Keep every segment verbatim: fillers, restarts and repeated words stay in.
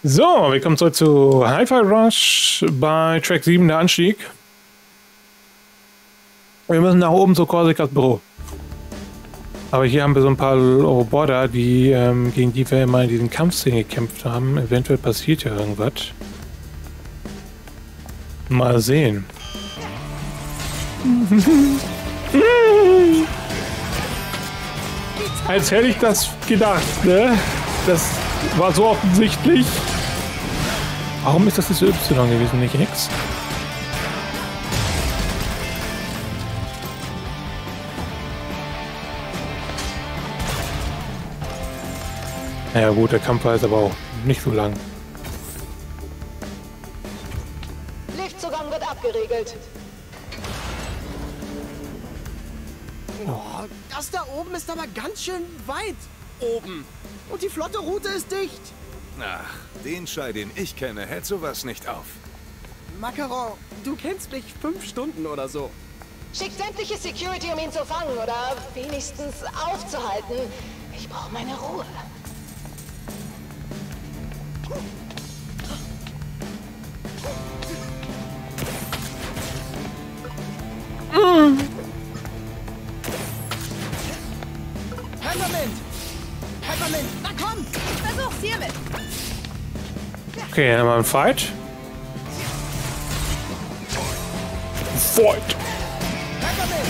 So, willkommen zurück zu Hi-Fi Rush bei Track sieben, der Anstieg. Wir müssen nach oben zu Korsikas Büro. Aber hier haben wir so ein paar Roboter, die, ähm, gegen die wir immer in diesen Kampfszenen gekämpft haben. Eventuell passiert ja irgendwas. Mal sehen. Als hätte ich das gedacht, ne? Das war so offensichtlich. Warum ist das jetzt Y gewesen, nicht X? Naja gut, der Kampf war jetzt aber auch nicht so lang. Liftzugang wird abgeriegelt. Oh, das da oben ist aber ganz schön weit oben. Und die flotte Route ist dicht. Ach, den Schei, den ich kenne, hält sowas nicht auf. Macaron, du kennst mich fünf Stunden oder so. Schickt sämtliche Security, um ihn zu fangen oder wenigstens aufzuhalten. Ich brauche meine Ruhe. Mm. Peppermint! Peppermint, na komm! Versuch's hiermit! Okay, dann haben wir einen Fight. Fight! Peppermint!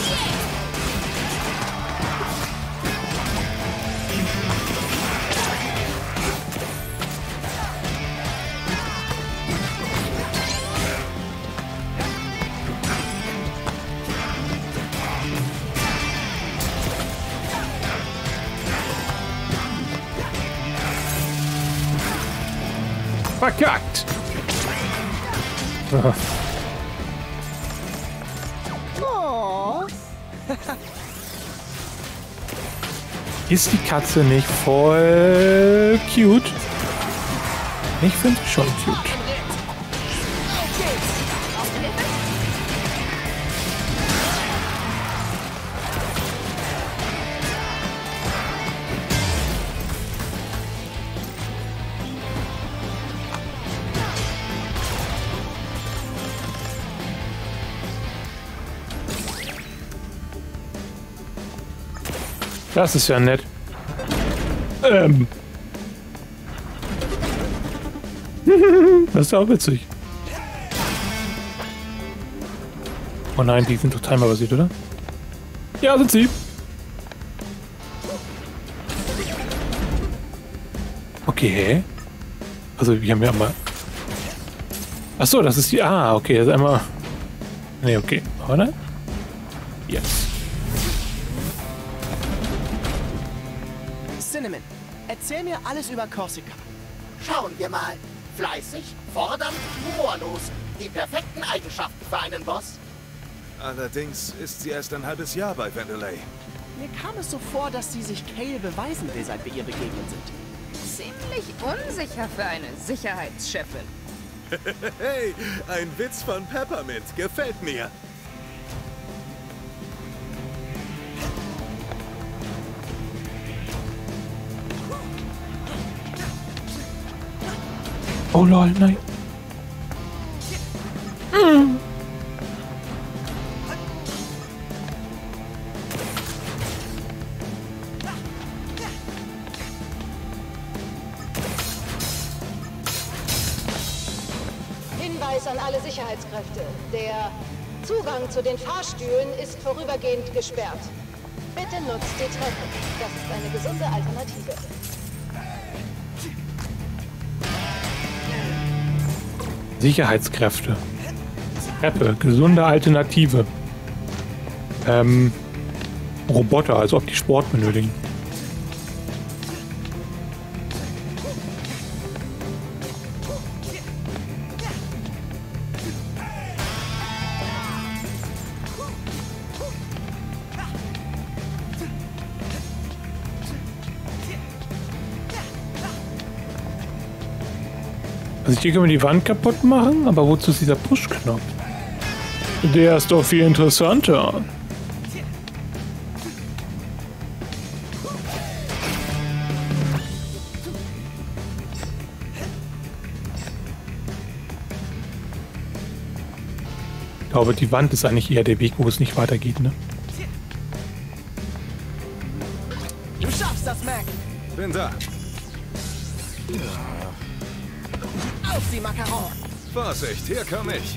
Verkackt! Oh. Ist die Katze nicht voll cute? Ich finde sie schon cute. Das ist ja nett. Ähm. Das ist ja auch witzig. Oh nein, die sind doch timerbasiert, oder? Ja, sind sie. Okay. Also, wir haben ja mal... Achso, das ist die... Ah, okay, das ist einmal... Nee, okay. Oder? Yes. Cinnamon, erzähl mir alles über Korsika. Schauen wir mal. Fleißig, fordernd, humorlos. Die perfekten Eigenschaften für einen Boss. Allerdings ist sie erst ein halbes Jahr bei Vandelay. Mir kam es so vor, dass sie sich Cale beweisen will, seit wir ihr begegnet sind. Ziemlich unsicher für eine Sicherheitschefin. Hey, ein Witz von Peppermint. Gefällt mir. Oh lol, nein. Mm. Hinweis an alle Sicherheitskräfte. Der Zugang zu den Fahrstühlen ist vorübergehend gesperrt. Bitte nutzt die Treppe. Das ist eine gesunde Alternative. Sicherheitskräfte. Treppe, gesunde Alternative. Ähm, Roboter, als ob die Sport benötigen. Also hier können wir die Wand kaputt machen, aber wozu ist dieser Push-Knopf? Der ist doch viel interessanter. Ich glaube, die Wand ist eigentlich eher der Weg, wo es nicht weitergeht, ne? Du schaffst das, Mac. Bin da. Auf sie, Macaron. Vorsicht, hier komm ich.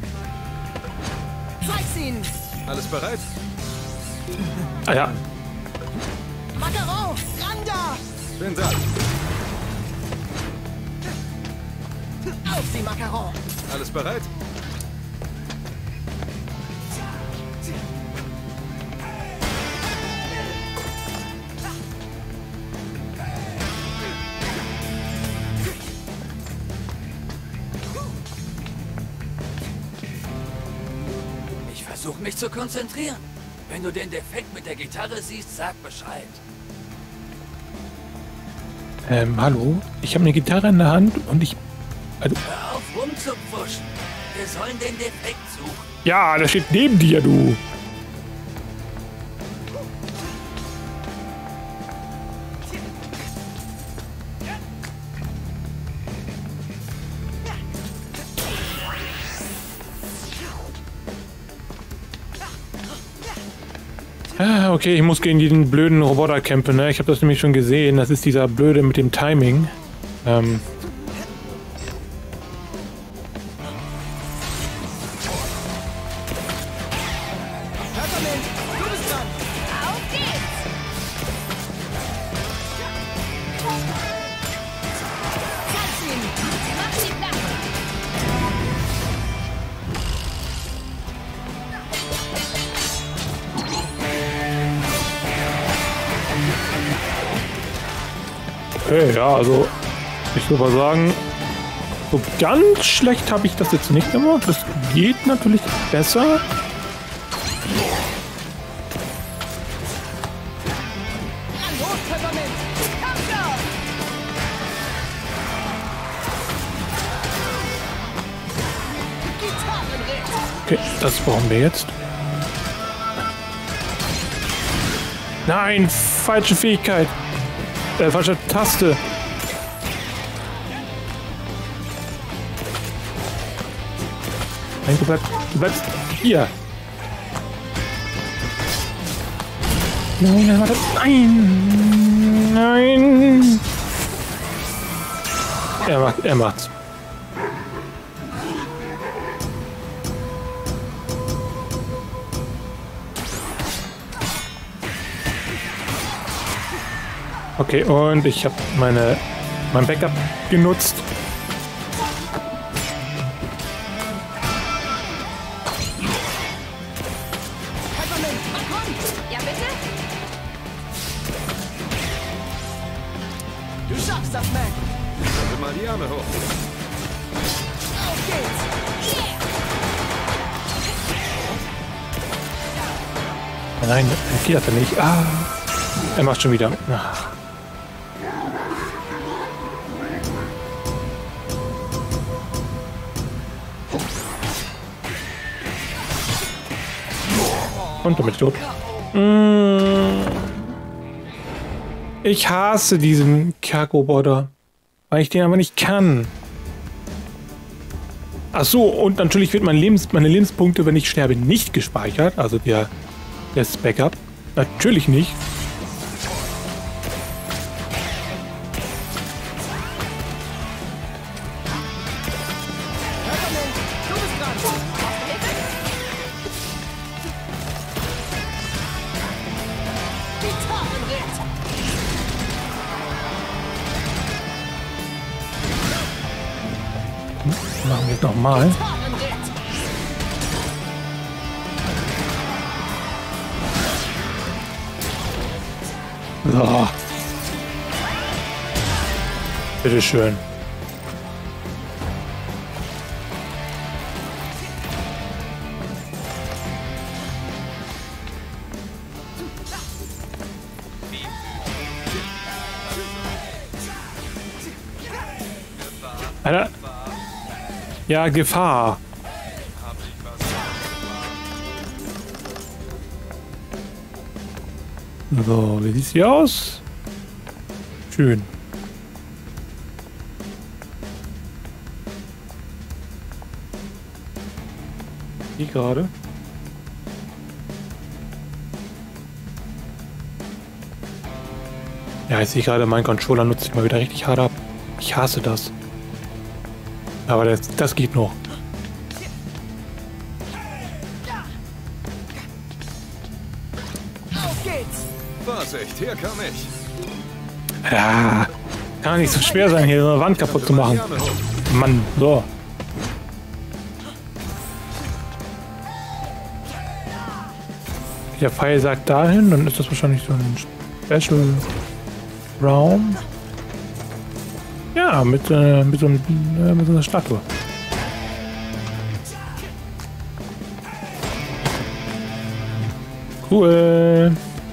Zeig's ihnen. Alles bereit? Ah ja. Macaron, ran da. Bin da. Auf sie, Macaron. Alles bereit? Ich versuche mich zu konzentrieren. Wenn du den Defekt mit der Gitarre siehst, sag Bescheid. Ähm, hallo? Ich habe eine Gitarre in der Hand und ich... Also, Hör auf rumzupfuschen. Wir sollen den Defekt suchen. ja, der steht neben dir, du. Ah, okay, ich muss gegen diesen blöden Roboter kämpfen, ne? Ich habe das nämlich schon gesehen. Das ist dieser blöde mit dem Timing. Ähm... Peppermint, du bist dran. Auf geht's! Zeig's ihnen. Mach sie platt! Okay, ja, also ich würde mal sagen, so ganz schlecht habe ich das jetzt nicht gemacht. Das geht natürlich besser. An los, Peppermint. Komm schon! Gitarrenritt. Okay, das brauchen wir jetzt. Nein, falsche Fähigkeit. Äh, falsche Taste. Nein, du bleibst, du bleibst hier. Nein, nein, warte. Nein. Nein. Er macht, er macht's. Okay, und ich habe meine mein Backup genutzt. Peppermint, na komm. Ja, bitte? Du schaffst das, Mac. Also mal die Arme hoch. Auf geht's. Nein, geht das nicht. Ah, er macht schon wieder. Ah. Und damit tot. Ich hasse diesen Kack-Roboter, weil ich den aber nicht kann. Ach so, und natürlich wird mein Lebens, meine Lebenspunkte, wenn ich sterbe, nicht gespeichert. Also der, das Backup. Natürlich nicht. Peppermint, du bist dran. Gitarrenritt. Machen wir es nochmal. Gitarrenritt. So. Bitteschön. Alter. Ja, Gefahr. So, wie sieht's hier aus? Schön. Die gerade. Ja, ich sehe gerade, mein Controller nutzt sich mal wieder richtig hart ab. Ich hasse das. Aber das, das geht noch. Auf geht's! Vorsicht, hier komm ich. Ja, kann nicht so schwer sein, hier so eine Wand kaputt zu machen. Mann, so. Der Pfeil sagt dahin, dann ist das wahrscheinlich so ein Special Raum. Ja, mit, äh, mit, so, einem, äh, mit so einer Statue. Cool.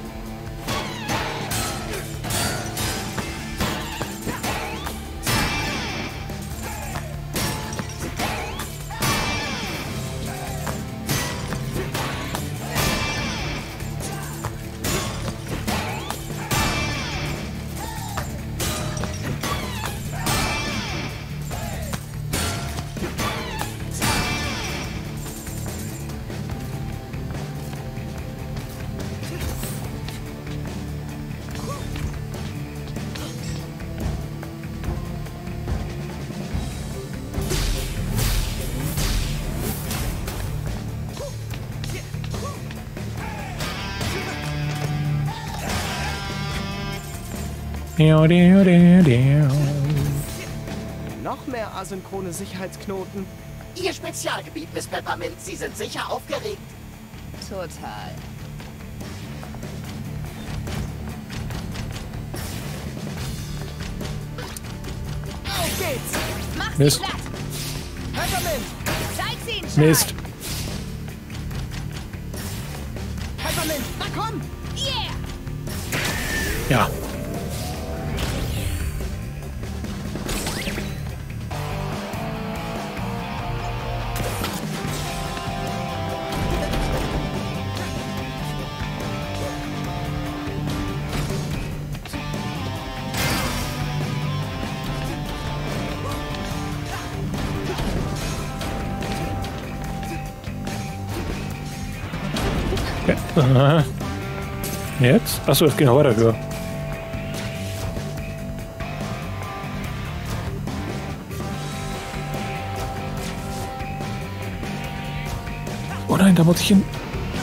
Noch mehr asynchrone Sicherheitsknoten. Ihr Spezialgebiet, Miss Peppermint. Sie sind sicher aufgeregt. Total. Auf geht's! Mach sie Mist. platt. Peppermint! Zeig sie ihnen schon. Mist. Peppermint! Na komm! Yeah. Ja. Aha. Jetzt? Achso, es geht noch weiter höher. Oh nein, da muss ich hin.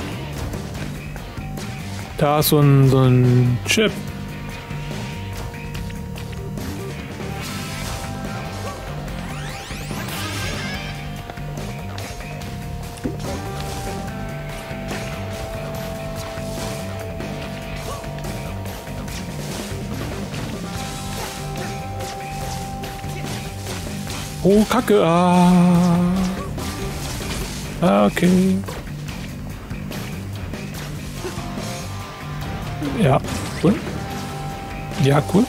Da ist so ein, so ein Chip. Oh, Kacke. Ah. Ah, okay. Ja, cool. Ja, cool.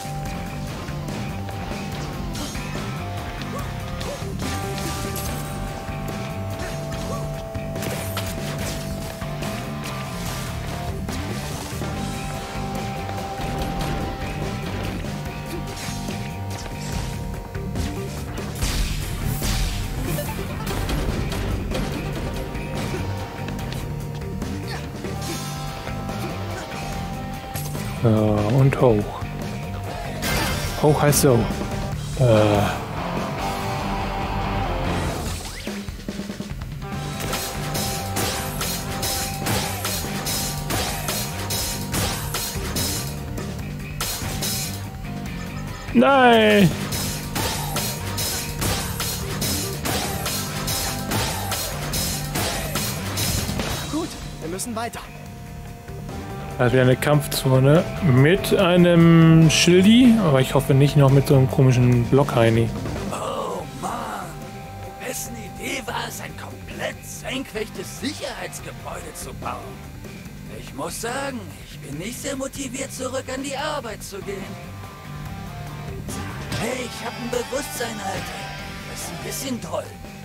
Äh, und hoch. Hoch heißt so. Äh. Nein! Gut, wir müssen weiter. Da ist wieder eine Kampfzone mit einem Schildi, aber ich hoffe nicht noch mit so einem komischen Blockheini. Oh Mann, wessen Idee war es, ein komplett senkrechtes Sicherheitsgebäude zu bauen? Ich muss sagen, ich bin nicht sehr motiviert, zurück an die Arbeit zu gehen. Hey, ich habe ein Bewusstsein, Alter. Das ist ein bisschen toll.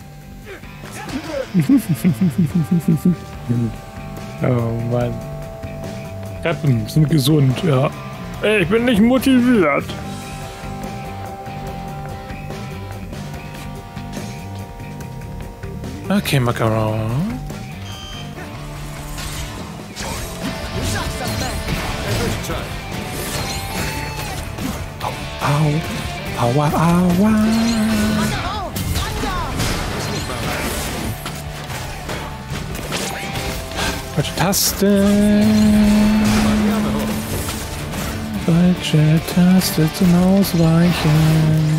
Oh Mann. Treppen sind gesund, ja. Ey, ich bin nicht motiviert. Okay, Macaron. Au, aua, aua. Falsche Taste. Falsche Taste zum Ausweichen.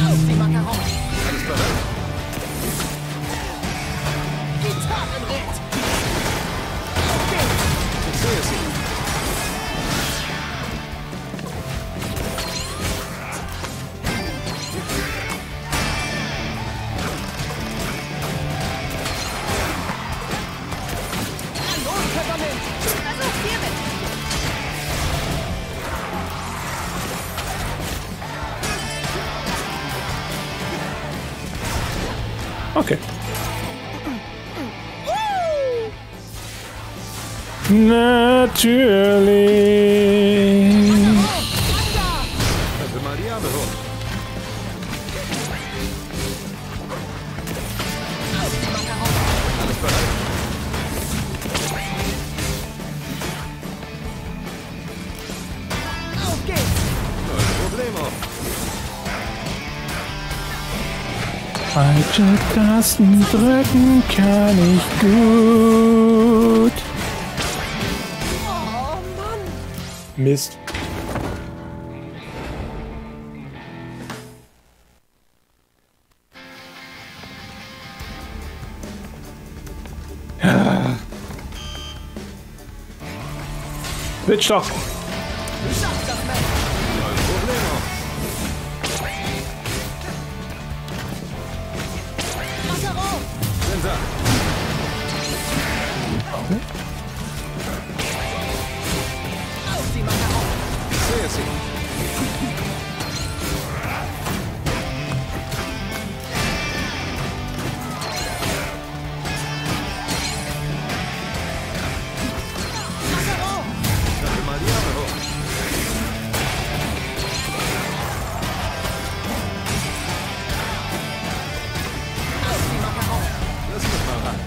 Okay. Natürlich. Also mal die Arme hoch. Alles bereit? Auf geht's! Kein Problemo. Falsche Tasten drücken kann ich gut. Oh Mann! Mist. Ja. Switch doch. Du schaffst das, Mann! Kein Problemo. Massaro! Sind da. Auf die Massaro! Ich sehe sie. Massaro! Also mal die Arme hoch. Auf die Massaro! Lass mich mal ran.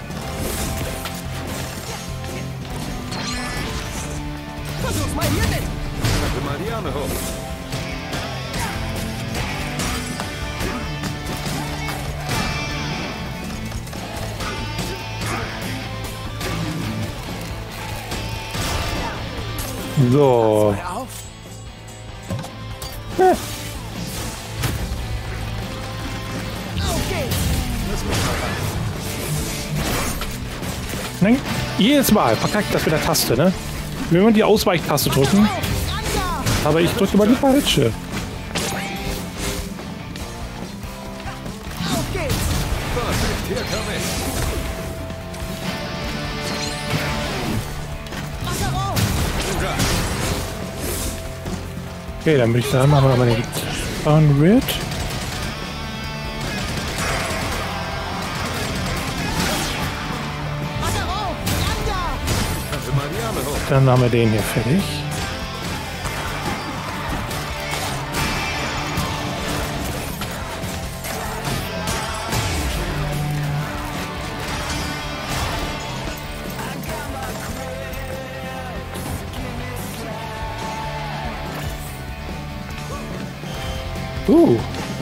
Versuch's mal hiermit! Also mal die Arme hoch. So. Hör auf! Ja. Auf geht's! Lass mich mal ran. Nein, jedes Mal verkackt das mit der Taste, ne? Wenn wir die Ausweichtaste drücken, aber ich drücke mal die falsche. Auf geht's! Vorsicht, hier komm ich. Massaro! Sind da. Okay, dann würde ich sagen, machen wir nochmal den Unrid. Massaro! Anda! Also mal die Arme hoch. Dann haben wir den hier fertig. Uh.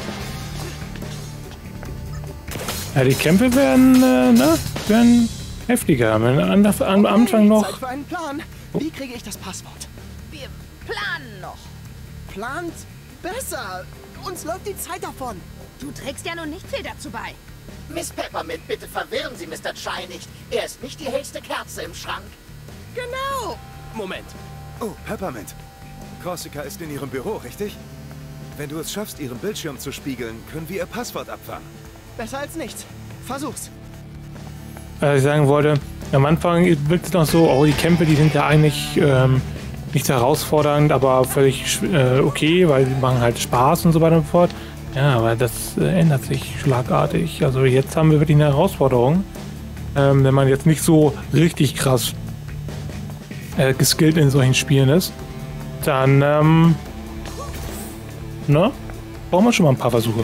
Ja, die Kämpfe werden, äh, ne, werden heftiger. Am, am Anfang Hey, noch. Zeit für einen Plan. Wie kriege ich das Passwort? Wir planen noch. Plant besser. Uns läuft die Zeit davon. Du trägst ja nun nicht viel dazu bei. Miss Peppermint, bitte verwirren Sie Mister Chai nicht. Er ist nicht die hellste Kerze im Schrank. Genau. Moment. Oh, Peppermint. Corsica ist in ihrem Büro, richtig? Wenn du es schaffst, ihren Bildschirm zu spiegeln, können wir ihr Passwort abfangen. Besser als nichts. Versuch's. Was ich sagen wollte, am Anfang wirkt es noch so, oh, die Kämpfe, die sind ja eigentlich ähm, nicht herausfordernd, aber völlig äh, okay, weil sie machen halt Spaß und so weiter und so fort. Ja, aber das äh, ändert sich schlagartig. Also jetzt haben wir wirklich eine Herausforderung. Ähm, wenn man jetzt nicht so richtig krass äh, geskillt in solchen Spielen ist, dann ähm, ne, brauchen wir schon mal ein paar Versuche.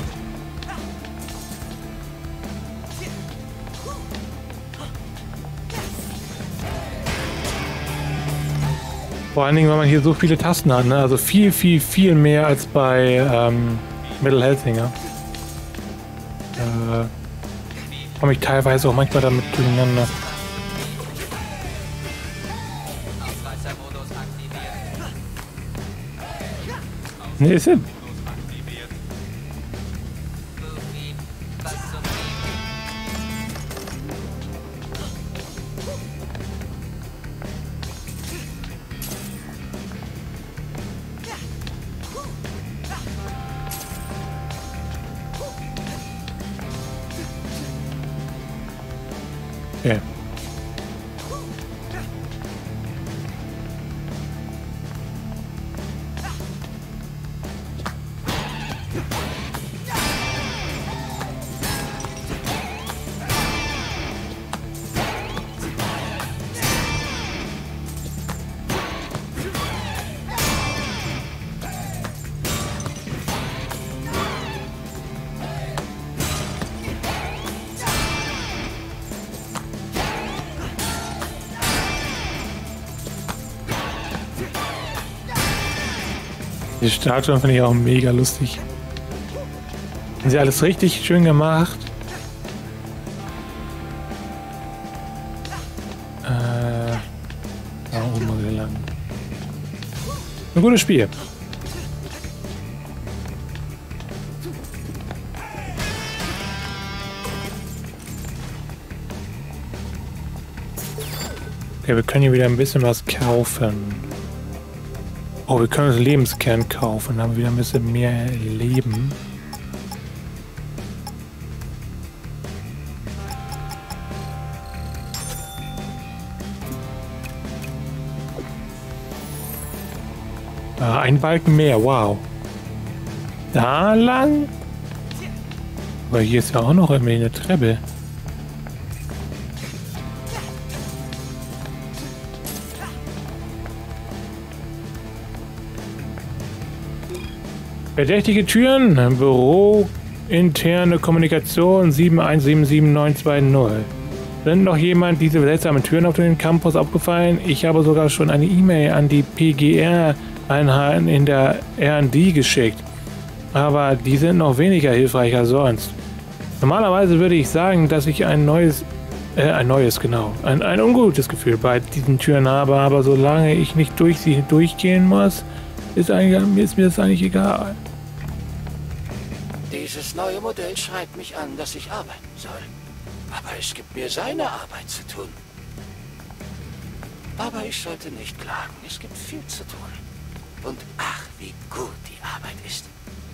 Vor allen Dingen, weil man hier so viele Tasten hat, ne? Also viel, viel, viel mehr als bei ähm, Metal Hellsinger. Äh, komme ich teilweise auch manchmal damit durcheinander. Ne, ist er? Okay. Die Statuen finde ich auch mega lustig. Haben sie alles richtig schön gemacht. Äh, da oben mal lang. Ein gutes Spiel. Okay, wir können hier wieder ein bisschen was kaufen. Oh, wir können das Lebenskern kaufen, dann haben wir wieder ein bisschen mehr Leben. Ah, ein Balken mehr, wow. Da lang? Aber hier ist ja auch noch irgendwie eine Treppe. Verdächtige Türen, Büro, interne Kommunikation sieben eins sieben sieben neun zwei null. Sind noch jemand diese seltsamen Türen auf dem Campus aufgefallen? Ich habe sogar schon eine E-Mail an die P G R-Einheiten in der R und D geschickt. Aber die sind noch weniger hilfreich als sonst. Normalerweise würde ich sagen, dass ich ein neues, äh, ein neues, genau, ein, ein ungutes Gefühl bei diesen Türen habe, aber solange ich nicht durch sie durchgehen muss, ist, eigentlich, ist mir das eigentlich egal. Dieses neue Modell schreibt mich an, dass ich arbeiten soll. Aber es gibt mir seine Arbeit zu tun. Aber ich sollte nicht klagen. Es gibt viel zu tun. Und ach, wie gut die Arbeit ist.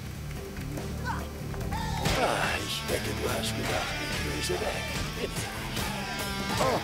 Ah, ich wette, du hast gedacht, ich löse weg. Bin ich nicht. Oh.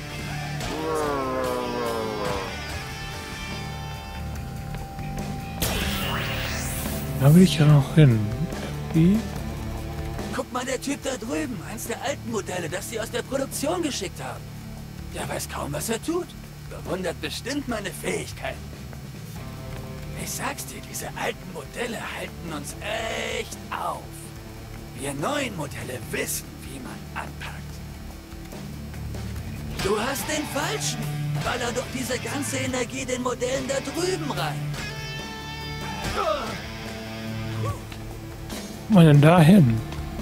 Da will ich ja noch hin. Wie? Guck mal, der Typ da drüben, eins der alten Modelle, das sie aus der Produktion geschickt haben. Der weiß kaum, was er tut. Bewundert bestimmt meine Fähigkeiten. Ich sag's dir, diese alten Modelle halten uns echt auf. Wir neuen Modelle wissen, wie man anpackt. Du hast den Falschen. Baller doch diese ganze Energie den Modellen da drüben rein. Wo man denn da hin?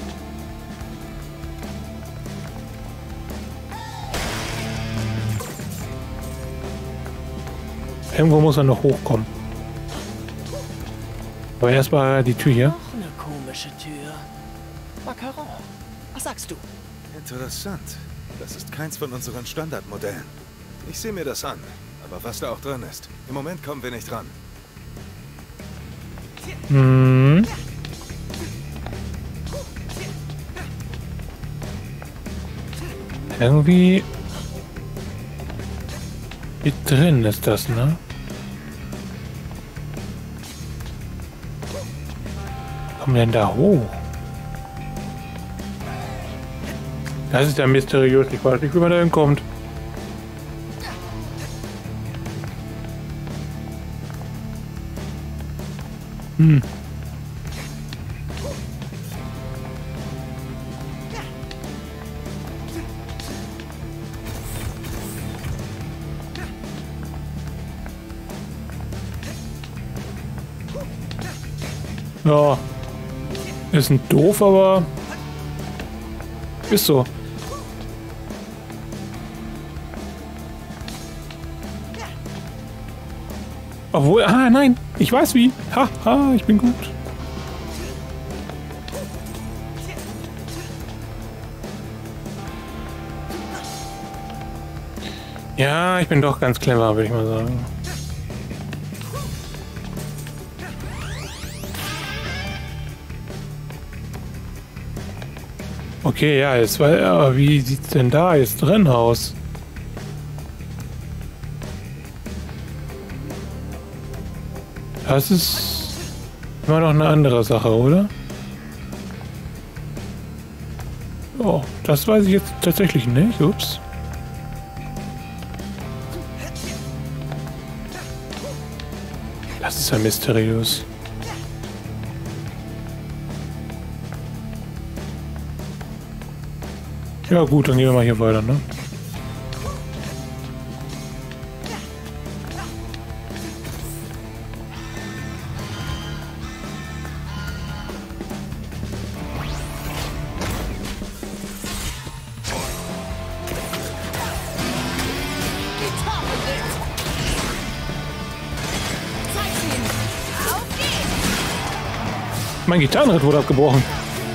Irgendwo muss er noch hochkommen. Aber erstmal die Tür hier. Noch eine komische Tür. Macaron. Was sagst du? Interessant. Das ist keins von unseren Standardmodellen. Ich sehe mir das an. Aber was da auch drin ist. Im Moment kommen wir nicht ran. Hm. Irgendwie hier drin ist das, ne? Kommen wir denn da hoch? Das ist ja mysteriös. Ich weiß nicht, wie man da hinkommt. Hm. Ja. Ist ein doof, aber ist so. Obwohl, ah nein, ich weiß wie. Ha, ha, ich bin gut. Ja, ich bin doch ganz clever, würde ich mal sagen. Okay, ja, jetzt war, aber wie sieht's denn da jetzt drin aus? Das ist immer noch eine andere Sache, oder? Oh, das weiß ich jetzt tatsächlich nicht. Ups. Das ist ja mysteriös. Ja gut, dann gehen wir mal hier weiter, ne? Mein Gitarrenritt wurde abgebrochen.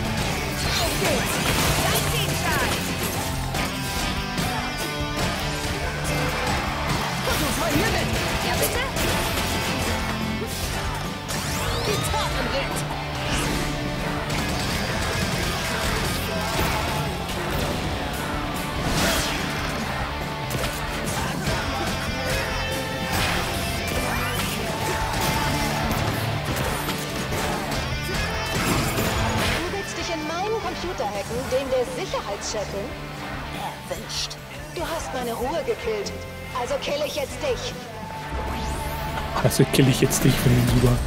Den der Sicherheitschefin? Erwischt. Du hast meine Ruhe gekillt. Also kill ich jetzt dich. Also kill ich jetzt dich, finde ich super.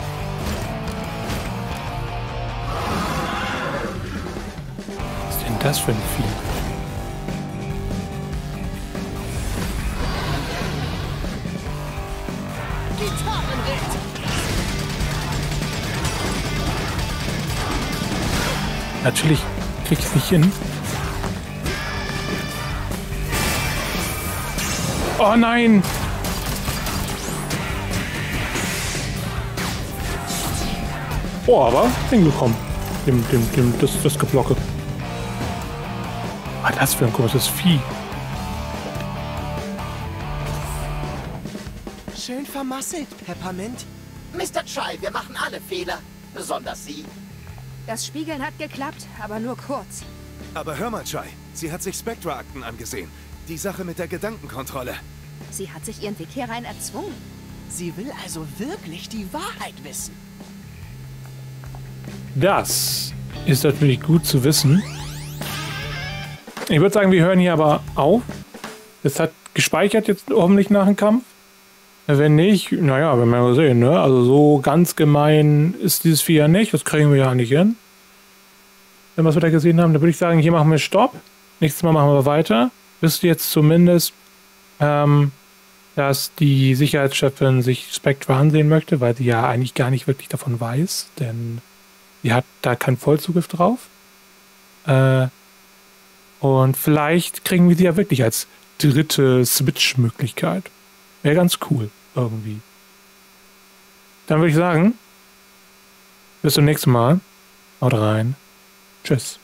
Was ist denn das für ein Vieh? Natürlich krieg ich es nicht hin. Oh nein! Oh, aber hingekommen. Dem, dem, dem, das, das Geblocke. Was das für ein großes Vieh. Schön vermasselt, Peppermint. Mister Chai, wir machen alle Fehler. Besonders Sie. Das Spiegeln hat geklappt, aber nur kurz. Aber hör mal, Chai. Sie hat sich Spectra-Akten angesehen. Die Sache mit der Gedankenkontrolle. Sie hat sich ihren Weg hier rein erzwungen. Sie will also wirklich die Wahrheit wissen. Das ist natürlich gut zu wissen. Ich würde sagen, wir hören hier aber auf. Es hat gespeichert jetzt hoffentlich nach dem Kampf. Wenn nicht, naja, werden wir mal sehen, ne? Also so ganz gemein ist dieses Vieh ja nicht. Das kriegen wir ja nicht hin. Wenn wir es wieder gesehen haben, dann würde ich sagen, hier machen wir Stopp. Nächstes Mal machen wir weiter. Wisst ihr jetzt zumindest, ähm, dass die Sicherheitschefin sich Spectra ansehen möchte, weil sie ja eigentlich gar nicht wirklich davon weiß, denn sie hat da keinen Vollzugriff drauf. Äh, und vielleicht kriegen wir sie ja wirklich als dritte Switch-Möglichkeit. Wäre ganz cool, irgendwie. Dann würde ich sagen, bis zum nächsten Mal. Haut rein. Tschüss.